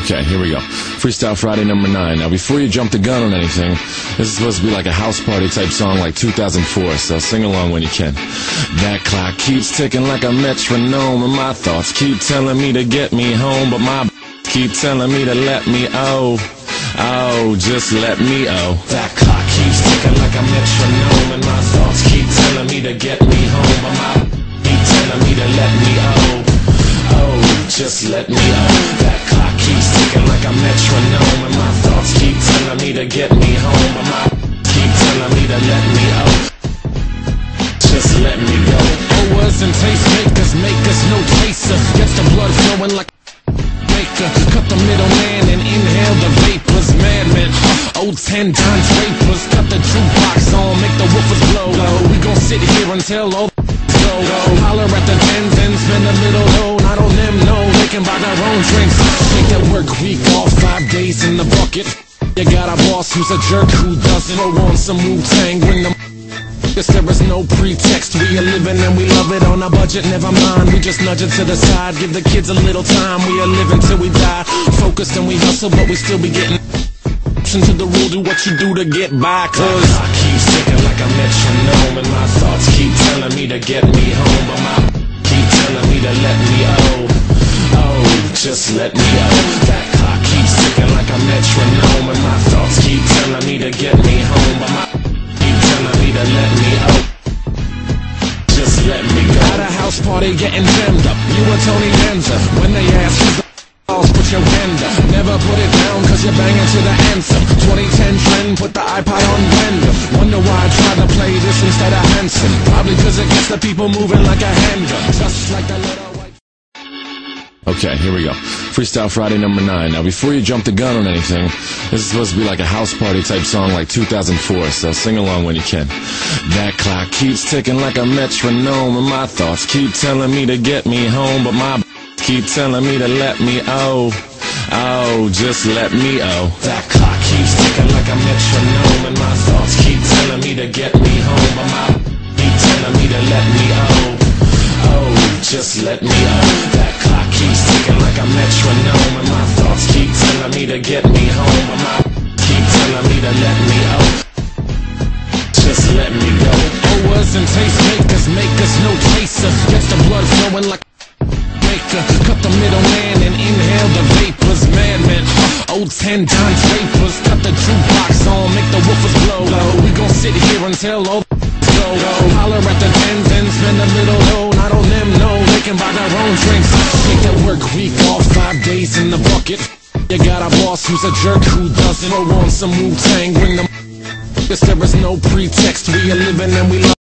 Okay, here we go. Freestyle Friday number 9. Now, before you jump the gun on anything, this is supposed to be like a house party type song like 2004, so sing along when you can. That clock keeps ticking like a metronome, and my thoughts keep telling me to get me home, but my keep telling me to let me just let me That clock keeps ticking like a metronome, and my thoughts keep telling me to get me home, but my keep telling me to let me just let me That clock keeps ticking like a metronome, and my thoughts keep telling me to get me home, but my keep telling me to let me just let me go. Owers and tastemakers make us no chaser, gets the blood flowing like maker. Cut the middleman and inhale the vapors. Madman, old 10 times vapors. Cut the jukebox on, make the woofers blow. We gon' sit here until all go. Holler at the tens and spend a little dough. Not on them, no, they can buy their own drinks. Take that work week off, 5 days in the bucket. You got a boss who's a jerk who doesn't. Throw on some Wu-Tang, bring them. Guess there is no pretext. We are living and we love it on a budget. Never mind, we just nudge it to the side. Give the kids a little time. We are living till we die. Focused and we hustle, but we still be getting to the rule. Do what you do to get by. Cause I keep ticking like a metronome, and my thoughts keep telling me to get me home, but my keep telling me to let me just let me That clock keeps ticking like a metronome, and my thoughts keep telling me to get me home, but my keep telling me to let me just let me go. At a house party getting jammed up, you and Tony Danza. When they ask who's the put your hand up. Never put it down cause you're banging to the anthem. 2010 trend, put the iPod on random. Wonder why I tried to play this instead of Hanson. Probably cause it gets the people moving like a handgun. Just like the little white. Okay, here we go. Freestyle Friday number 9. Now, before you jump the gun on anything, this is supposed to be like a house party type song like 2004, so sing along when you can. That clock keeps ticking like a metronome, and my thoughts keep telling me to get me home, but my keep telling me to let me just let me That clock keeps ticking like a metronome, and my thoughts keep telling me to get me home, but my keep telling me to let me just let me That clock keeps ticking like a metronome, and my thoughts keep telling me to get me home, but my keep telling me to let me just let me go. Owers and tastemakers make us no chaser, gets the blood flowing like cut the middleman and inhale the vapors. Madman, old 10 times vapors. Cut the jukebox on, make the woofers blow. We gon' sit here until all go. Holler at the tens and spend a little dough. Not on them, no, they can buy their own drinks. Take that work week off, 5 days in the bucket. You got a boss who's a jerk who doesn't. Throw on some Wu-Tang, bring them. Guess there is no pretext. We are living and we love